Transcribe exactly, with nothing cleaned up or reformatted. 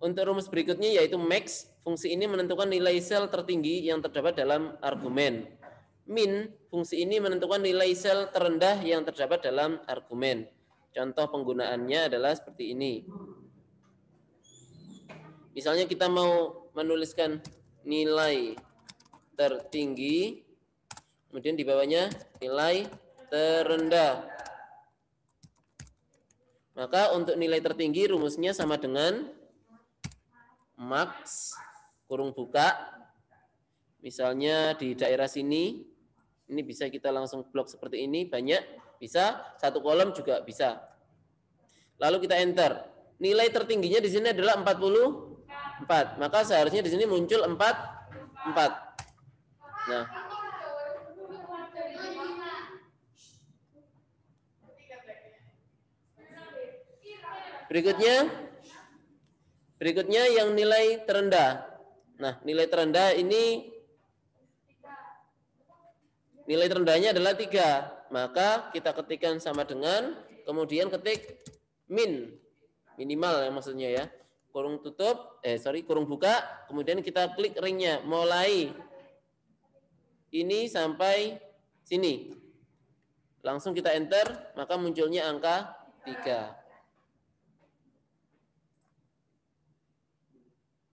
Untuk rumus berikutnya yaitu max, fungsi ini menentukan nilai sel tertinggi yang terdapat dalam argumen. Min, fungsi ini menentukan nilai sel terendah yang terdapat dalam argumen. Contoh penggunaannya adalah seperti ini. Misalnya kita mau menuliskan nilai tertinggi, kemudian di bawahnya nilai terendah. Maka untuk nilai tertinggi rumusnya sama dengan max kurung buka. Misalnya di daerah sini, ini bisa kita langsung blok seperti ini, banyak, bisa, satu kolom juga bisa. Lalu kita enter. Nilai tertingginya di sini adalah empat puluh empat, maka seharusnya di sini muncul empat, empat. Nah, berikutnya, berikutnya yang nilai terendah. Nah, nilai terendah ini, nilai terendahnya adalah tiga. Maka kita ketikkan sama dengan, kemudian ketik min, minimal ya maksudnya ya. Kurung tutup, eh sorry, kurung buka, kemudian kita klik ringnya, mulai ini sampai sini. Langsung kita enter, maka munculnya angka tiga.